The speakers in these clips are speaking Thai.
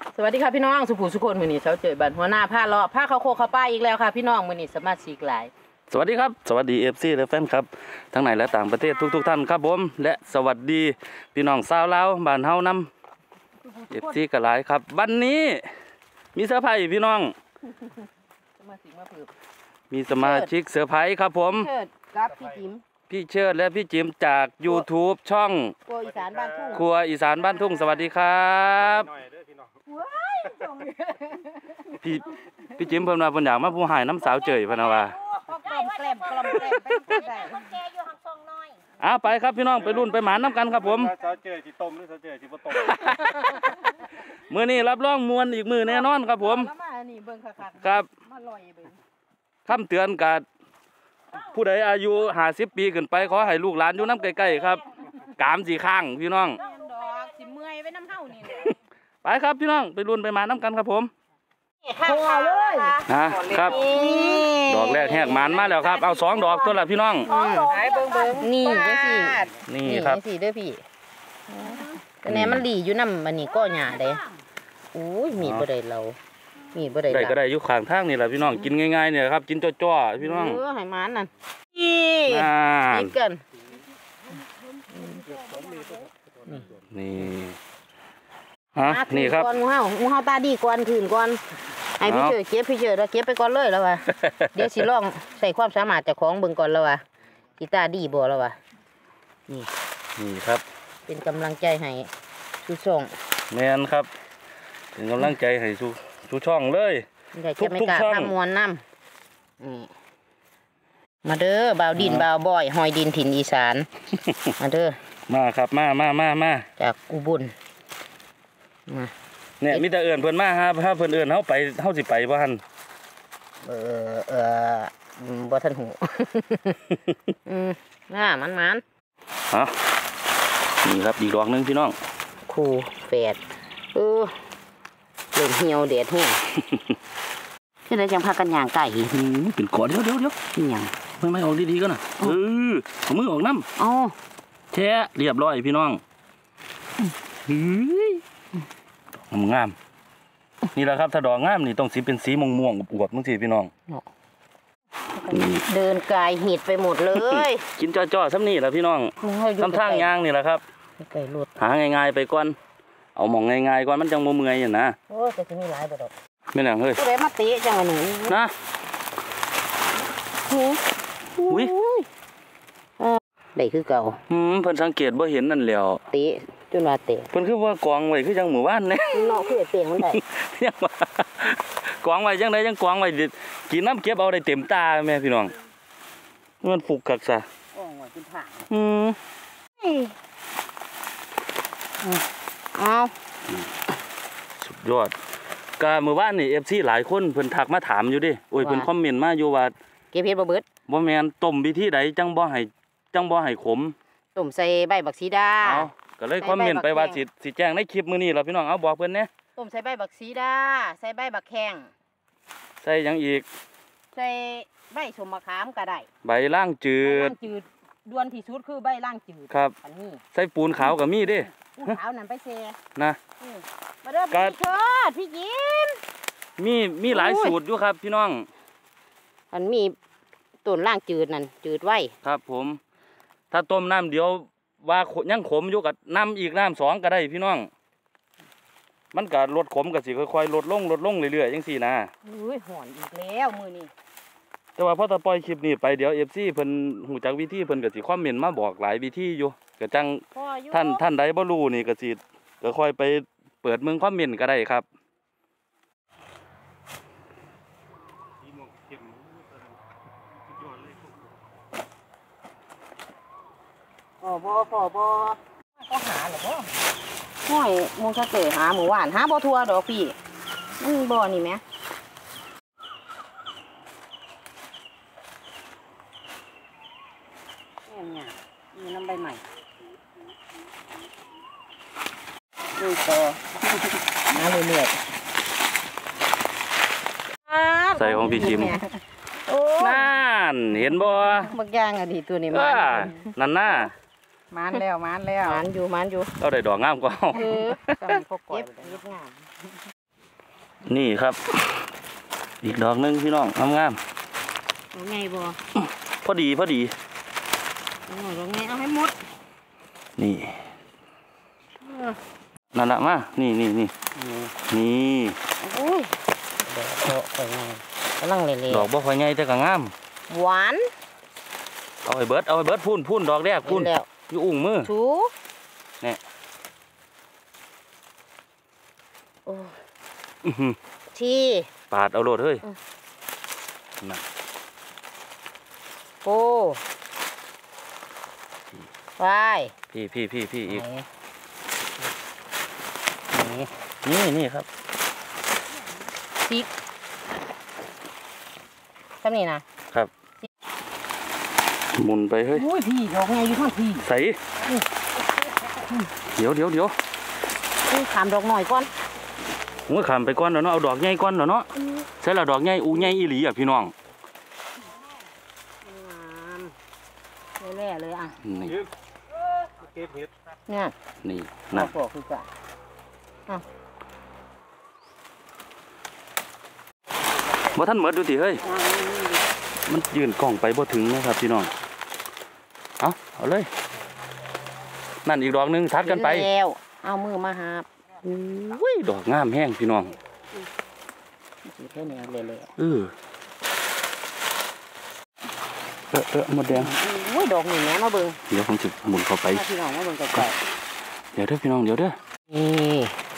สวัสดีค่ะพี่น้องสุภูสุคนมือนี้เช้าเจอบันหัวหน้าผ้าเลาะผ้าเขาโคเขาป้าอีกแล้วค่ะพี่น้องมือนี้สมาชิกหลายสวัสดีครับสวัสดีFCและแฟนครับทั้งในและต่างประเทศทุกท่านครับผมและสวัสดีพี่น้องชาวลาวบ้านเฮานำ FC ก็หลายครับวันนี้มีเซอร์ไพรส์พี่น้องมีสมาชิกเซอร์ไพรส์ครับผมเชิดกับพี่จิ๋มพี่เชิดและพี่จิ๋มจาก YouTube ช่องครัวอีสานบ้านทุ่งครัวอีสานบ้านทุ่งสวัสดีครับพี่จิ๋มเพิ่นมาเพิ่นอยากมาผู้หายน้ำสาวเจยพะนะว่าไปครับพี่น้องไปรุ่นไปหมานน้ำกันครับผมสาวเจยสิต้มหรือสาวเจยสิบ่ต้มมื้อนี้รับรองมวลอีกมื้อแน่นอนครับผมครับคำเตือนกับผู้ใดอายุ50 ปีขึ้นไปขอให้ลูกหลานอยู่น้ำใกล้ๆครับกามสีข้างพี่น้องสิเมื่อยไว้น้ำเฮานี่ไปครับพี่น้องไปรุ่นไปหมานน้ำกันครับผมพอเลยครับดอกแรกแหกหมันมาแล้วครับเอา2 ดอกตัวละพี่น้องนี่จังซี่นี่ครับนี่เด้อพี่แต่แน่มันหลีอยู่นำอันนี้ก็หญ้าเด้อู้ยมีบ่ได้เรามีบ่ได้ก็ได้อยู่ข้างทางนี่แหละพี่น้องกินง่ายๆเนี่ยครับกินจ้อๆพี่น้องให้มันนั่นนี่กันนี่นี่ครับงูเห่าตาดีก่อนคืนก่อนไอพี่เฉยเก็บแล้วเก็บไปก่อนเลยแล้ววะเดี๋ยวสิลองใส่ความสามารถจากของเบิ่งก่อนแล้ววะกีตาดีบ่แล้ววะนี่ครับเป็นกำลังใจให้ชูช่องแมนครับเป็นกำลังใจให้ชูช่องเลยทุกช่องมวนน้ำมาเด้อบ่าวดินบ่าวบ่อยหอยดินถิ่นอีสานมาเด้อมาครับมาจากอุบลเนี่ยมีแต่เอื่นเพิ่นมาครับถ้าเพิ่นเอื่นเขาไปเขาสิไปบ่ทันบ่ทันหูมันฮะนี่ครับอีกดอกนึงพี่น้องคู่แฝดเล่นเหี่ยวเด็ดแห้งที่ไหนจังพากันย่างไก่เป็นก้อนเดี๋ยวย่างไม่ออกดีๆก็น่ะเอามือออกน้ำแช่เรียบร้อยพี่น้องงามนี่แหละครับถ้าดอกงามนี่ต้องสีเป็นสีม่วงๆอวบๆมึงสิพี่น้องเดินกายหิดไปหมดเลยกินจ่อๆซ้ำนี่แหละพี่น้องทำทางยางนี่แหละครับหาง่ายๆไปก่อนเอาหม่องง่ายๆก่อนมันจังบ่เมื่อยอย่างนะโอ้แต่จะมีหลายบ่ดอกไม่หนังเฮ้ยผู้ใดมาเตะจังอันนี้นะอุ้ยได้คือเก่าเพิ่นสังเกตบ่เห็นนั่นแล้วเตะจนว่าเตะเพิ่นคือว่ากองไว้คือจังหมู่บ้านเนี่ยเนาะคือเตะมันได้ยังว่ากองไว้จังไดจังกองไว้กินน้ำเก็บเอาได้เต็มตาแม่พี่น้องมันฟุกคักซะไว้เป็นถังสุดยอดก็มื้อวานนี่ FC หลายคนเพิ่นทักมาถามอยู่ดิโอ้ยเพิ่นคอมเมนต์มาอยู่ว่าเก็บเฮ็ดบ่เบิดบ่แม่นต้มวิธีใดจังบ่ให้ขมต้มใส่ใบบักซีดาก็เลยคอมเมนต์ไปว่าสิแจ้งในคลิปมื้อนี้ล่ะพี่น้องเอาบอกเพิ่นแน่ต้มใส่ใบบักซีดาใส่ใบบักแข้งใส่หยังอีกใส่ใบสมมะขามก็ได้ใบล่างจืดด่วนที่สุดคือใบล่างจืดครับอันนี้ใส่ปูนขาวก็มีเด้ปูนขาวนั่นไปเซนะมาเด้อพี่ยิ้มมีหลายสูตรอยู่ครับพี่น้องมันมีต้นล่างจืดนั่นจืดไว้ครับผมถ้าต้มน้ำเดียวว่ายังขมอยู่กับน้ำอีกน้ำ2ก็ได้พี่น้องมันก็ลดขมก็สิค่อยๆลดลงเรื่อยๆจังซี่นะหอนอีกแล้วมื้อนี้แต่ว่าพอตะปล่อยคลิปนี้ไปเดี๋ยว FC เพิ่นฮู้จักวิธีเพิ่นก็สิคอมเมนต์มาบอกหลายวิธีอยู่ก็จังท่านใดบ่รู้นี่ก็สิก็ค่อยไปเปิดมึงคอมเมนต์ก็ได้ครับบ่ก็หาหรอบ่ห้อยมงคลเตหาหมู่หวานหาบ่ทัวดอกพี่มันบ่นี่แม่เนี่ยมีน้ำใบใหม่ดูต่อหาเรื่อยๆใส่ของพี่จิมนั่นเห็นบ่บักย่างอะดีตัวนี้มานั่นน่ะมานแล้วมานอยู่เราได้ดอกงามกว่าเก็บงามนี่ครับ อีกดอกหนึงพี่น้องงามเอาไงบ่ๆพอดีเอาไงเอาให้หมดนี่เออนั่นละมานี่นี่โอ้ยเดี๋ยวโตไปไงกำลังเละดอกบ่ค่อยใหญ่แต่ก็งามหวานเอาไอ้เบิร์ดพุ่นดอกแรกพุ่นแล้วอยู่อุ้งมือถูเนี่ยโอ้อื้อหือที่ปาดเอาโลดเฮ้ยน่ะโอ้ไปพี่อีกไหนนี่ครับซิกทำนี่นะครับหมุนไปเฮ้ยโอ้ยพี่ดอกไงอยู่ข้างพี่ใส่เดี๋ยวขามดอกหน่อยก่อนผมก็ขามไปก่อนแล้วเนาะเอาดอกใหญ่ก่อนแล้วเนาะใช่แล้วดอกใหญ่อูใหญ่อีหลีอ่ะพี่น้องแร่เลยอ่ะนี่เก็บเห็ดเนี่ยนี่น่านะพอคือกันบ่ท่านเหมือดดูติเฮ้ยมันยืนกล่องไปบ่ถึงนะครับพี่น้องเอาเลยนั่นอีกดอกหนึงทัดกันไปแล้วเอามือมาหาบอุ้ยดอกงามแห้งพี่น้องสีแค่นี้เลยหมดแดงโอ้ยดอกนี่แม่มาเบิ่งเดี๋ยวผมจะหมุนเข้าไปมาพี่น้องมาเบิ่งไกลเดี๋ยวเด้อพี่น้องเดี๋ยวเด้อๆนี่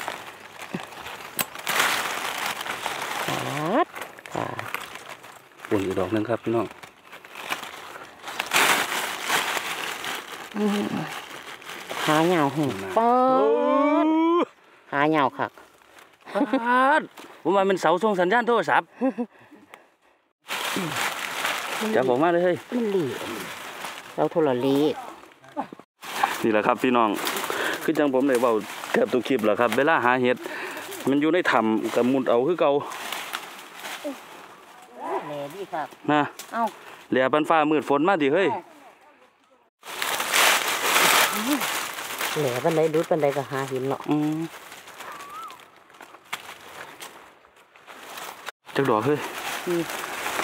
ครับค่ะปุ่นอีกดอกหนึงครับพี่น้องหาเหงาหุ่นป๊อดหาเหงาคักผมว่ามันเสาส่งสัญญาณโทรศัพท์จับออกมาเลยเฮ้ยมันหลีดเราโทรลีดนี่แหละครับพี่น้องคือจังผมเลยเว้าแทบทุกคลิปแหละครับเวลาหาเห็ดมันอยู่ในถ้ำกับมุดเอาคือเก่าแหล่ดีคักนะเอ้าเหลียปันฟ้ามืดฝนมาดิเฮ้ยแหล่ปันใดดูดปันใดก็หาหินเนาะจักดอกเฮ้ยอืม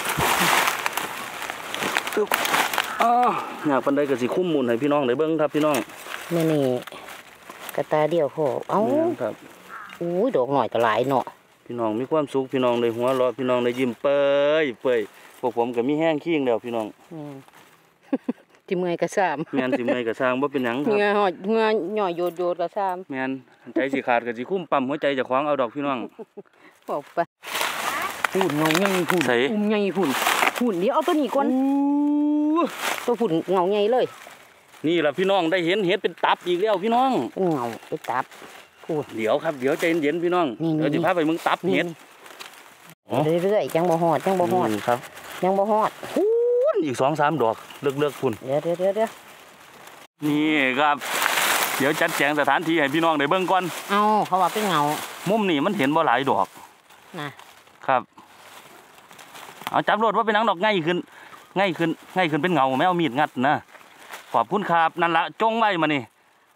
อยากปันใดก็สิคุ้มมุนให้พี่น้องได้เบิ่งครับพี่น้องนี่กระตาเดียวพอเอ้าครับอุ้ยดอกหน่อยก็หลายเนาะพี่น้องมีความสุขพี่น้องได้หัวเราะพี่น้องได้ยิ้มเปื่อยพวกผมก็มีแห้งขี้งแล้วพี่น้องที่เมื่อยก็ซ้ำแม่นสิเมื่อยก็สร้างบ่เป็นหยังคเหรับงื่อหอดเหงื่อหน่อยโยดก็ซ้แม่นใจสิขาดก็สิคุ้มปั๊มหัวใจเจะขวางเอาดอกพี่น้องำบอกไปหุ่นเงาใหญ่หุ่นใส่อุ้มใหญ่หุ่นเดี๋ยวเอาตัวนี้ก่อนตัวหุ่นเงาใหญ่เลยนี่ล่ะพี่น้องได้เห็นเห็ดเป็นตับอีกแล้วพี่น้องเงาไปตับพูดเดี๋ยวครับเดี๋ยวใจเย็นๆพี่น้องนี่เดี๋ยวสิพาไปเมึงตับเห็ดเรื่อยๆจังบ่หอดนี่ครับยังบ่หอดพูนอีก2-3 ดอกเลือกพุ่นเดี๋ยวนี่ครับ เดี๋ยวจัดแจงสถานที่ให้พี่น้องได้เบิ่งก่อนเอาเขาว่าเป็นเงามุมนี่มันเห็นบ่หลายดอกนะครับเอาจับรถว่าเป็นหนังดอกง่ายขึ้นเป็นเงาไม่เอามีดงัดนะขอบคุณครับนั่นละจงไว้มานี่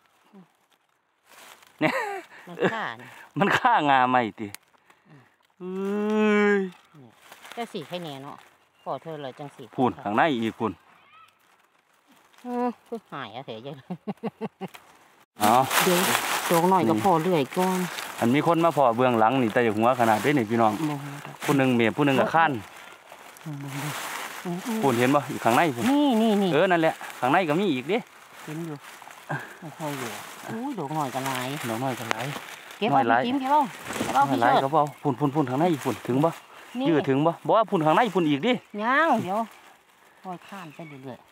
เนี่ยมันฆ่านี่มันฆ่างาไม่ติเอ้ยจังสีให้แน่เนาะพอเธอเลยจังสีพูนข้างในอีกพูนคือหายอะเถอะยังอ๋อเดี๋ยวโจกหน่อยก็พอเรื่อยก่อนอันมีคนมาพอเบื้องหลังนี่แต่หัวขนาดนี้นี่พี่น้องบ่ผู้หนึ่งเมียผู้หนึ่งกับข้านพูนเห็นบ่อยู่ข้างในพูนนี่นั่นแหละข้างในก็มีอีกดิเห็นอยู่พออยู่อุ้ยดอกหน่อยก็หลายดอกน้อยก็หลายเก็บหน่อยหลายเอาพี่จิ้มเก็บเอาพี่หลายเชิดก็เปล่าพูนข้างในอีกพูนถึงบ่นี่ยืดถึงบ่บอกว่าพูนข้างในพูนอีกดิยังเดี๋ยวค่อยข้ามไปเรื่อย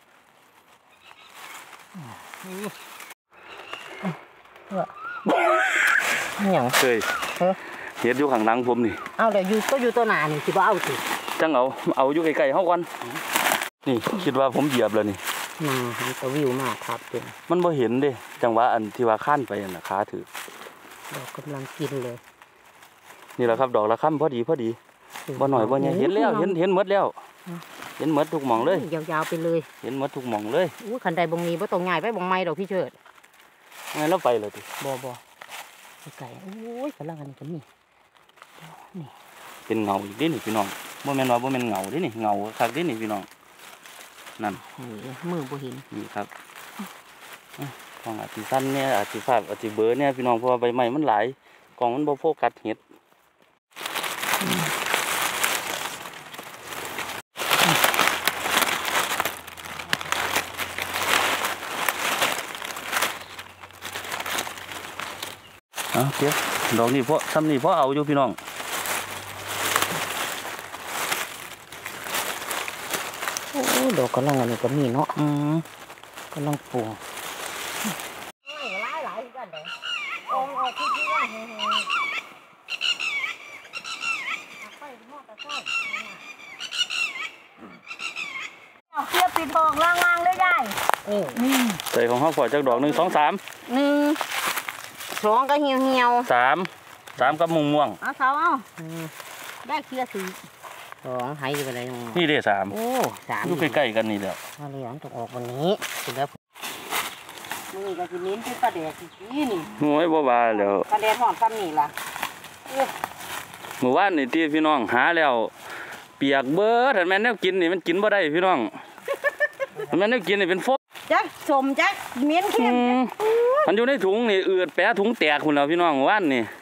ๆอย่างเคยเออเห็ดอยู่ข้างหลังผมนี่เอาเดี๋ยวอยู่ก็อยู่ตัวหนานี่สิบ่เอาสิจังเอาอยู่ไกลๆเฮาก่อนนี่คิดว่าผมเหยียบแล้วนี่มันก็วิวมากครับเป็นมันบ่เห็นเด้จังหวะอันที่ว่าข้านไปน่ะขาถือดอกกำลังกินเลยนี่แหละครับดอกละค่ำพอดีบ่หน่อยบ่ใหญ่เห็นแล้วเห็นหมดแล้ว เห็นหมดทุกหม่องเลยยาวๆไปเลยเห็นหมดทุกหม่องเลยอู้ขันใดบงนี้บ่ต้องง่ายไปบงไม้ดอกพี่เชิดงั้นเราไปเลยติบ่ไก่โอ้ยกำลังอันนี้ก็มีเป็นเงาอีกดินี่พี่น้องบ่แม่นว่าบ่แม่นเงาดินี่เงาคักดินี่พี่น้องนั่นมือบ่เห็นนี่ครับของอาจสิสั้นเนี่ยอาจสิภาพอาจสิเบลอเนี่ยพี่น้องเพราะว่าใบไม้มันหลายกล่องมันบ่โฟกัสเห็ดเดี๋ยวดอกนี้เพราะซ้ำนี่เพราะเอาอยู่พี่น้องโอ้ดอกกำลังอันนี้ก็มีเนาะกำลังปลูกเทียบปิดทองล่างๆได้ได้นี่ใส่ของข้าวฝอยจากดอก1 2 3 1 2ก็เหี่ยว 3กับม่วงเอาเขาเอาได้เคลียร์สี 2หายไปไหนน้องนี่เด้3 โอ้3 อยู่ใกล้ๆกันนี่แหละมาเหลืองต้องออกวันนี้ถึงแล้วมือก็สิเน้นที่ปลาแดกสินี่โอ้ยบ่ว่าแล้วปลาแดกหอมซ้ำนี่ล่ะเมื่อวานนี่ที่พี่น้องหาแล้วเปียกเบิดแต่แม่นแนวกินนี่มันกินบ่ได้พี่น้องแม่นแนวกินนี่เป็นฟกจักสมจักเมียนเข้มมันอยู่ในถุงนี่เอือดแปะถุงแตกพุ่นแล้วพี่น้องเมื่อวานนี่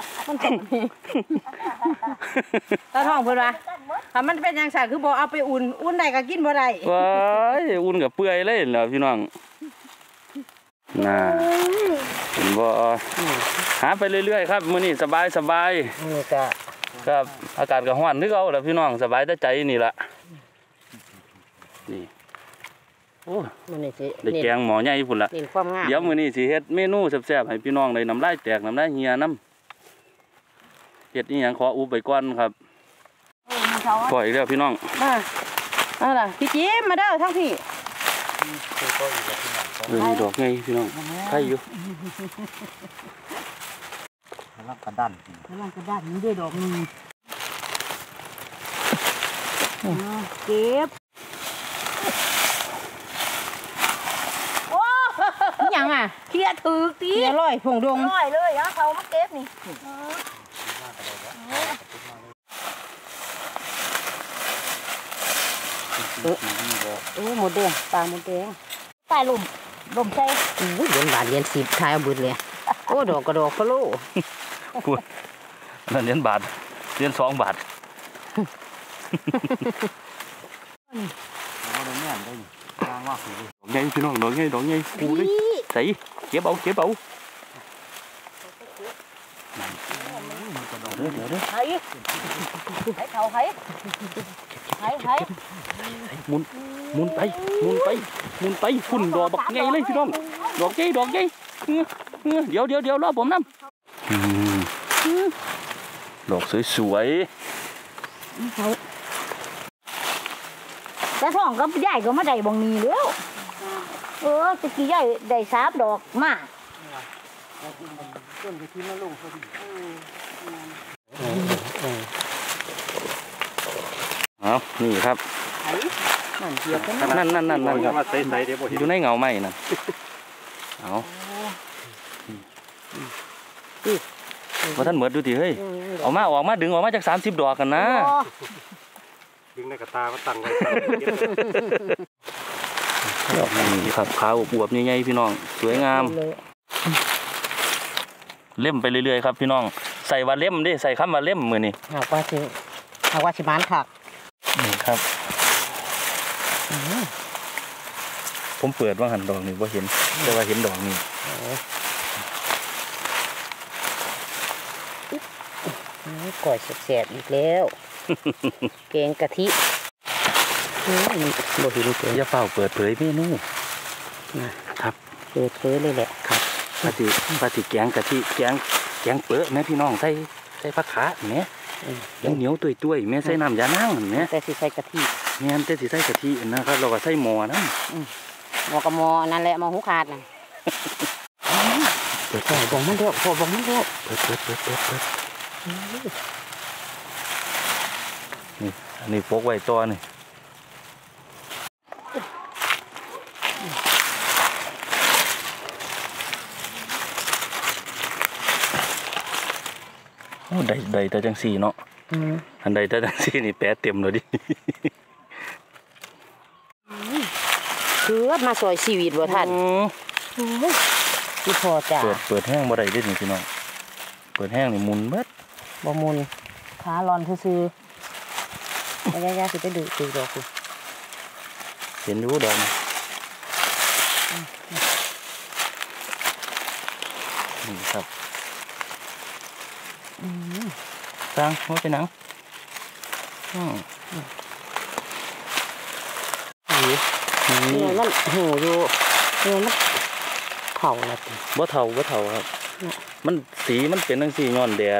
ตาทองเพิ่นว่าถ้ามันเป็นจังซั่นคือบ่เอาไปอุ่นได้ก็กินบ่ได้ว้ายอุ่นกับเปื่อยเลยแล้วพี่น้องน่าเห็นบ่หาไปเรื่อยๆครับมื้อนี้สบายนี่ก็ครับอากาศก็ร้อนคือเก่าแล้วพี่น้องสบายแต่ใจนี่ล่ะนี่โอ้มันนี่สิได้แกงหมอใหญ่พุ่นล่ะเน้นความงามเดี๋ยวมื้อนี้สิเฮ็ดเมนูแซ่บๆให้พี่น้องได้น้ำลายแตกน้ำลายเหี่ยน้ำเฮ็ดอีหยังขออุบไปก่อนครับปล่อยแล้วพี่น้องมาเอาล่ะพี่จิมมาเด้อทั้งพี่มีดอกไงพี่น้องไข่อยู่ลังกระดันกำลังกระดานนี้ด้วยดอกนึงเก็บโอ้หยังอ่ะเคลียร์ถือตีเสียร้อยผงดงน้อยเลยเอาเขามาเก็บนี่โอ้หมดแดงปลาหมดแดงใต้ลมใส่อู้เหรียญบาทเหรียญ10ทายเอาเบิดเลยโอ้ดอกกระดอกพะโลพูดนั่นเหรียญบาทเหรียญ2 บาทเอาได้แม่นได้ยางว่าคือดอกไงพี่น้องดอกไงปูเลยใส่เก็บเอาเดี๋ยวไห้เขาไห้หมุนไปฝุ่นดอกบักไงเลยพี่น้องดอกไงเดี๋ยวรอผมนำดอกสวยแต่ท้องก็ใหญ่ก็มาได้บางนี้แล้วตะกี้ใหญ่ได้3 ดอกมาเอานี่ครับนั่นเดียวกันนั่นครับมาใส่เดี๋ยวบ่เห็นอยู่ในเงาไม้นั่นเอาว่าท่านเหมือดดูดิเฮ้ยออกมาดึงออกมาจาก30 ดอกกันนะดึงในกระตามาตั้งไว้นี่ครับขาวอวบๆใหญ่ๆพี่น้องสวยงามเล่มไปเรื่อยๆครับพี่น้องใส่ว่าเล่มดิใส่คำว่าเล่มมือนี่หากว่าสิมานคักนี่ครับผมเปิดว่าหันดอกนี่ว่าเห็นแต่ว่าเห็นดอกนี่ก่อยแสบๆอีกแล้วแกงกะทิบ่เห็นเกินอย่าเฝ้าเปิดเผยเมนูครับเปิดเผยเลยแหละครับปฏิแกงกะทิแกงเปิดแม่พี่น้องใส่ผักขาแม่เหนียวตุ้ยๆแม่ใส่น้ำยานางแม่แต่สิใส่กะทิแม่นแต่สิใส่กะทินะครับเราก็ใส่หม้อนะหมอกระมอนั่นแหละหมอหูขาดน่ะเปิดใส่บ่งมันเด้อพอบ่งมันเด้อเปิดนี่อันนี้พกไว้ตัวนี่โอ้ได้แต่จังสี่เนาะอันใดแต่จังสี่นี่แปะเต็มเลยดิเกือบมาซอยชีวิตบ่ท่านที่พอจ้ะเปิดแห้งบ่ได้เด้นี่พี่น้องเปิดแห้งนี่มุนเบิดบ่มุนขาร้อนซื่อๆระยะสิไปดูดอกกูเห็นดูดอกนี่ครับสร้างหัวเป็นหนังนี่มันหูอยู่นี่มันเผาละติบ่เฒ่าครับมันสีมันเป็นจังซี่ย้อนแดด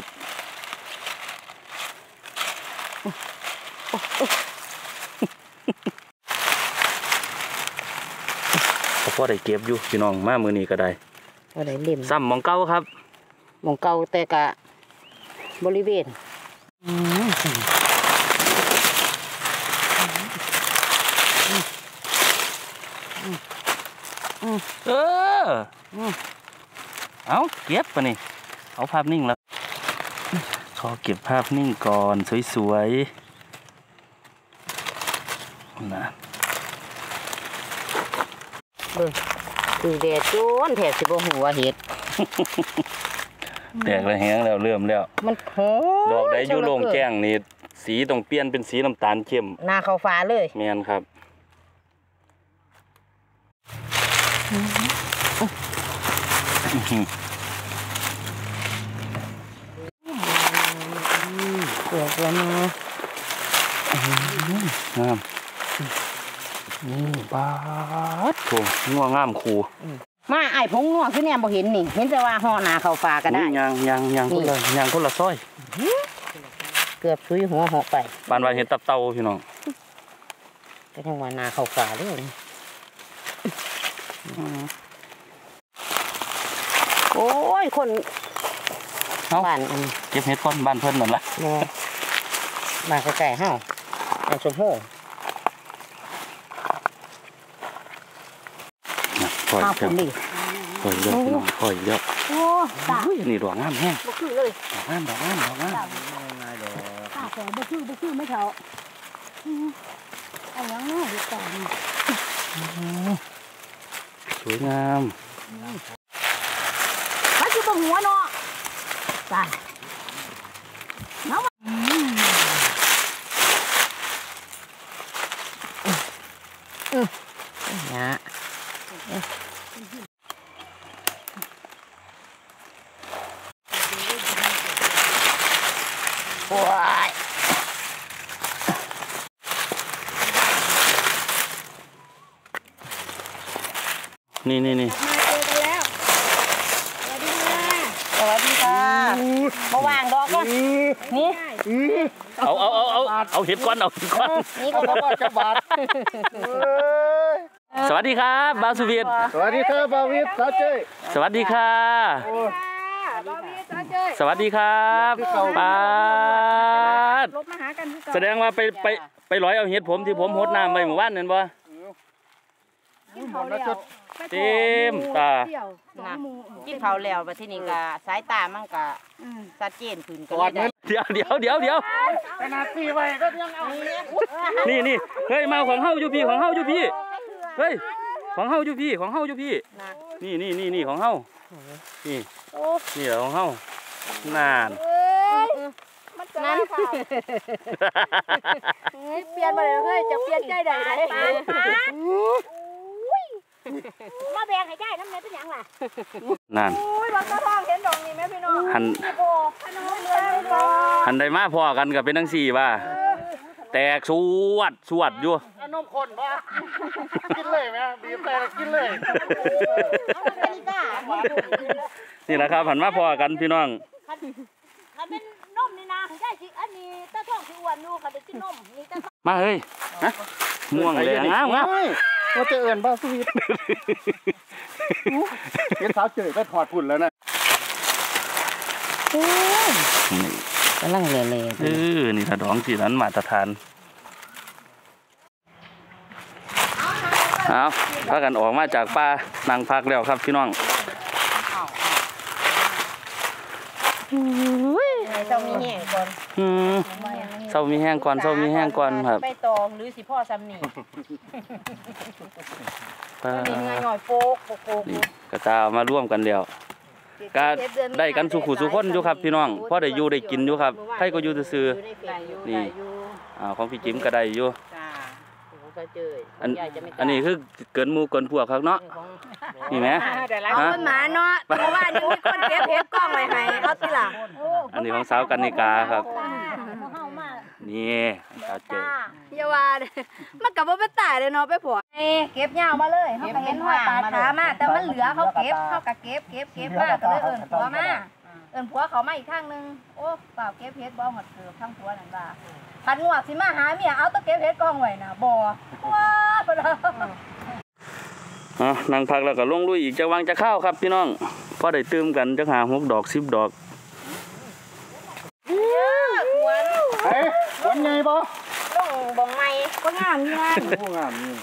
พอได้เก็บอยู่พี่น้องมามื้อนี้ก็ได้บ่ได้เล่มซ้ำหม่องเก่าครับหม่องเก่าแต่กะบริเวณเอาเก็บปะนี่เอาภาพนิ่งแล้วขอเก็บภาพนิ่งก่อนสวยๆนะคือแดดโจนแถบสิบ่ฮู้ว่าเฮ็ดแตกแล้วแห้งแล้วเริ่มแล้วมันโหดอกได้อยู่โล่งแจ้งนี่สีต้องเปลี่ยนเป็นสีน้ำตาลเข้มหน้าเข้าฟ้าเลยแม่นครับเกิดแล้วนะงามนี่บาดโถงัวงามคูมาไอ้พงงัวคือเนี่ยบ่เห็นนี่เห็นแต่ว่าห่อหน้าเข้าฟ้าก็ได้ยังคนละซอยเกือบซุยหัวหอกไปปานว่าเห็นตับเต่าพี่น้องแต่ทั้งว่าหน้าเข้าฟ้าเลยโอ้ยคนบ้านเก็บเห็ดก้อนบ้านเพิ่นนั่นล่ะมาใกล้ๆเฮาอันชมพู่ปล่อยเยอะปล่อยเยอะพี่น้องปล่อยเยอะโอ้ตานี่ดอกงามแห้งบ่คือเลยดอกงามตาแฝดบ่คือไม่เท่าเอายังน้อยตาสวยงามมันคือบ่หัวเนาะตาเนาะนะโอ้ยนี่สวัสดีค่ะมาว่างดอกก่อนนี่เอาเห็ดก้อนนี่ก็บอกจะบาดสวัสดีครับบาวสุวิทย์สวัสดีครับบาวิทย์สาวเจ้ยสวัสดีค่ะสวัสดีครับปาดแสดงว่าไปร้อยเอาเห็ดผมที่ผมหดน้ำไว้หมู่บ้านนั่นบ่เต็มตากินเขาแล้วบัดทีนี้ก็สายตามันก็ชัดเจนขึ้นก็ได้เดี๋ยวขนาดตีไว้ก็ยังเอานี่เฮ้ยมาของเฮาอยู่พี่เฮ้ยของเฮาอยู่พี่นี่ของเฮานี่แหละของเฮานานนั่นเปลี่ยนมาเลยเฮ้ยจะเปลี่ยนใจใดมาแบ่งให้ใจน้ำเนยเป็นยังล่ะนั่นบางตะทองเห็นดอกนี่ไหมพี่น้องหันได้มาพอกันกับเป็นทั้งสี่ว่าแตกสวดอยู่นมข้นป่ะกินเลยไหมบีบแต่กินเลยนี่แหละครับหันมาพอกันพี่น้องคันเป็นนมนี่นะใช่สิอันนี้ตะทองสิอ้วนอยู่คันเป็นกินนมนี่ตะทองมาเฮ้ยฮะม่วงเลยงามว่าจะเอิญบ้าสวีทเห็นสาวเจอก็ถอดฝุ่นแล้วนะกำลังเล่นี่ถ้าดองที่นั้นมาตรฐานเอาพากันออกมาจากป่านั่งพักแล้วครับพี่น้องให้เจ้ามีแห้งก่อนเศร้ามีแห้งก่อนเศร้ามีแห้งก่อนครับไปตองหรือสิพ่อซ้ำนี่นี่เงยหน่อยโปกโปกนี่กระตาเอามาร่วมกันแล้วก็ได้กันสุขุสุขคนอยู่ครับพี่น้องพอได้อยู่ได้กินอยู่ครับใครก็อยู่ซื่อๆนี่ของพี่จิ๋มก็ได้อยู่จ้าก็เจออันนี้คือเกินหมู่เกินพวกครับเนาะนี่แหมเอาเป็นหมาเนาะเพราะว่านี่มีคนเก็บเห็ดกล้องไว้ให้เอาทีหลังอันนี้ของสาวกันนิกาครับนี่สาวเจออย่าว่าเด้อมันก็บ่เป็นตายเลยเนาะไปผัวเก็บยาวมาเลยเฮาก็เห็นห้อยปลาขามาแต่มันเหลือเขาเก็บเขาก็เก็บมาก็เลยเอิ้นผัวมาเอิ้นผัวเขามาอีกข้างนึงโอ้เปล่าเก็บเห็ดบ่หมดเกือบทั้งผัวนั่นว่าพันงวกสิมาหาเมียเอาแตะเก็บเห็ดกล้องไว้น่ะบ่ว้าบ่ล่ะนั่งพักแล้วก็ลงลุยอีกจะวางจะเข้าครับพี่น้องพอได้ตื่มกันจะหา6 ดอก 10 ดอกเฮ้ยวันไงบ่ลงบ่งไม้ก็งามอยู่นะโอ้งามนี่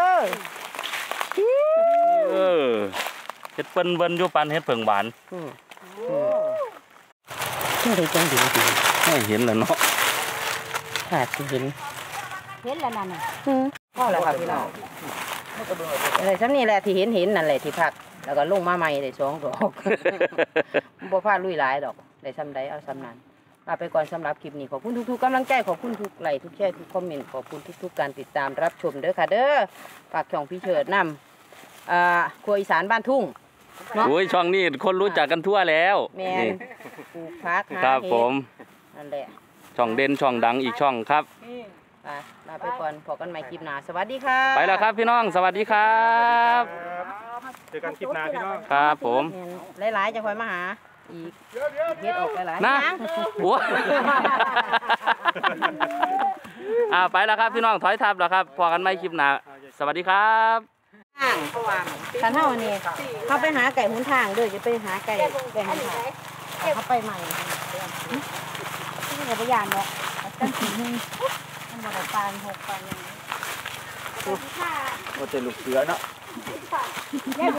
เฮ็ดเปิ้นอยู่ปานเฮ็ดเพิ่งหวานที่ได้จังดีไม่เห็นแล้วเนาะขาดเห็นเห็นแล้วนั่นน่ะพ่อแล้วครับพี่น้องอะไรซ้ำนี่แหละที่เห็นนั่นแหละที่พักแล้วก็ลงมาใหม่ได้2 ดอกบ่พลาดลุยหลายดอกได้ซ้ำใดเอาซ้ำนั้นลาไปก่อนสำหรับคลิปนี้ขอบคุณทุกๆกำลังใจขอบคุณทุกไลค์ทุกแชร์ทุกคอมเมนต์ขอบคุณทุกๆการติดตามรับชมเด้อค่ะเด้อฝากช่องพี่เฉิดนำครัวอีสานบ้านทุ่งโอ้ยช่องนี้คนรู้จักกันทั่วแล้วแม่นปลูกพักหาครับเห็ดผมนั่นแหละช่องเด่นช่องดังอีกช่องครับลาไปก่อนพบกันใหม่คลิปหน้าสวัสดีค่ะไปแล้วครับพี่น้องสวัสดีครับเจอกันคลิปหน้าพี่น้องครับผมหลายๆจะคอยมาหาอีกเฮ็ดออกหลายๆนะยังโอ้ ไปแล้วครับพี่น้องถอยทับแล้วครับพอกันไม่คลิปหน้าสวัสดีครับคันเท่านี้เขาไปหาไก่หุนทางเด้อจะไปหาไก่หุนทางเขาไปใหม่นี่ก็บ่ย่านเนาะจังสินึงมันบ่ได้ปาน6ปานยังว่าจะลูกเสือเนาะ